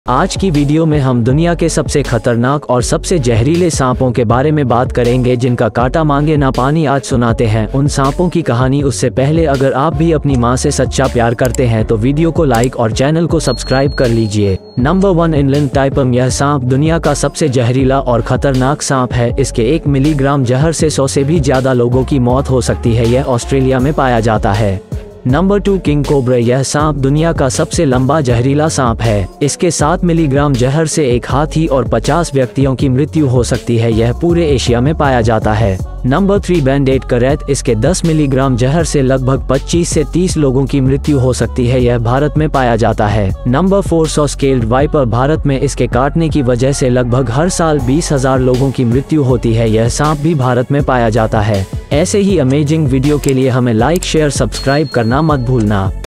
आज की वीडियो में हम दुनिया के सबसे खतरनाक और सबसे जहरीले सांपों के बारे में बात करेंगे जिनका कांटा मांगे ना पानी आज सुनाते हैं उन सांपों की कहानी। उससे पहले अगर आप भी अपनी माँ से सच्चा प्यार करते हैं तो वीडियो को लाइक और चैनल को सब्सक्राइब कर लीजिए। Number 1 inland taipan. यह सांप दुनिया का सबसे जहरीला और खतरनाक सांप है। इसके 1 मिलीग्राम जहर से 100 से भी ज्यादा लोगों की मौत हो सकती है। यह ऑस्ट्रेलिया में पाया जाता है। Number 2 king cobra. यह सांप दुनिया का सबसे लंबा जहरीला सांप है। इसके 7 मिलीग्राम जहर से एक हाथी और 50 व्यक्तियों की मृत्यु हो सकती है। यह पूरे एशिया में पाया जाता है। नंबर 3 बैंडेड करैत। इसके 10 मिलीग्राम जहर से लगभग 25 से 30 लोगों की मृत्यु हो सकती है। यह भारत में पाया जाता है। Number 4 saw scaled viper. Bharat में इसके काटने की वजह से लगभग हर साल 20,000 लोगों की मृत्यु होती है। यह सांप भी भारत में पाया जाता है। ऐसे ही अमेजिंग वीडियो के लिए हमें लाइक शेयर सब्सक्राइब करना मत भूलना।